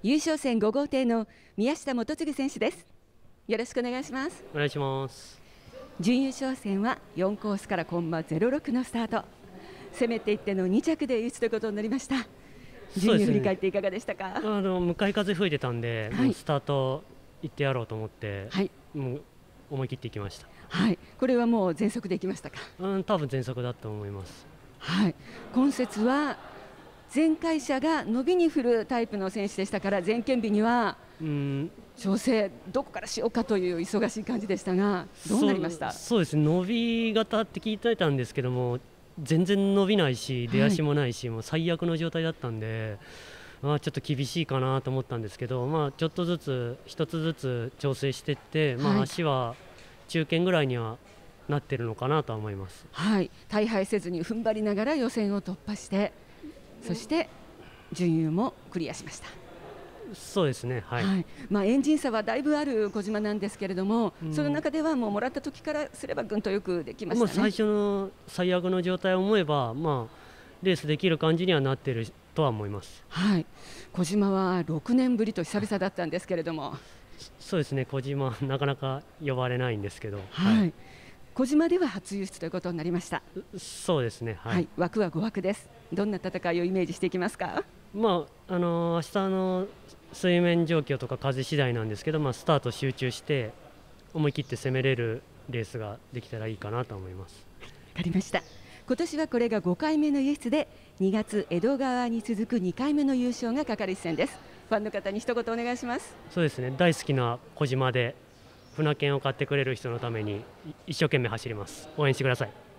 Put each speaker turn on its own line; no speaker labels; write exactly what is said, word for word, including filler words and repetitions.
優勝戦ご号艇の宮下元次選手です。よろしくお願いします。
お願いします。
準優勝戦はよんコースからコンマゼロろくのスタート、攻めていってのに着で打つということになりました。順位を振り返っていかがでしたか？
あの向かい風吹いてたんで、はい、もうスタート行ってやろうと思って、はい、もう思い切っていきました。
はい、これはもう全速でいきましたか？
うん、多分全速だと思います。
はい、今節は前回者が伸びに振るタイプの選手でしたから、前見日にはうん調整どこからしようかという忙しい感じでしたが、どうなりました？
そう、そうですね、伸び型って聞いてたんですけども、全然伸びないし出足もないし、はい、もう最悪の状態だったんで、まあ、ちょっと厳しいかなと思ったんですけど、まあ、ちょっとずつ一つずつ調整していって、まあ、足は中堅ぐらいにはなってるのかなとは思います。
はい、大敗せずに踏ん張りながら予選を突破して、そして準優もクリアしました。
そうですね、はい、はい、
まあ、エンジン差はだいぶある小島なんですけれども、うん、その中ではもうもらった時からすればぐんとよくできましたね。
もう最初の最悪の状態を思えば、まあ、レースできる感じにはなっているとは思います。
はい、小島はろくねんぶりと久々だったんですけれども。
そうですね、小島なかなか呼ばれないんですけど、
はいはい、小島では初優出ということになりました。
そうですね、はい、はい、
枠はご枠です。どんな戦いをイメージしていきますか？
まああの明日の水面状況とか風次第なんですけど、まあ、スタート集中して思い切って攻めれるレースができたらいいかなと思います。
わかりました。今年はこれがごかいめの優出で、にがつ江戸川に続くにかいめの優勝がかかる一戦です。ファンの方に一言お願いします。
そうですね、大好きな小島で船券を買ってくれる人のために一生懸命走ります。応援してください。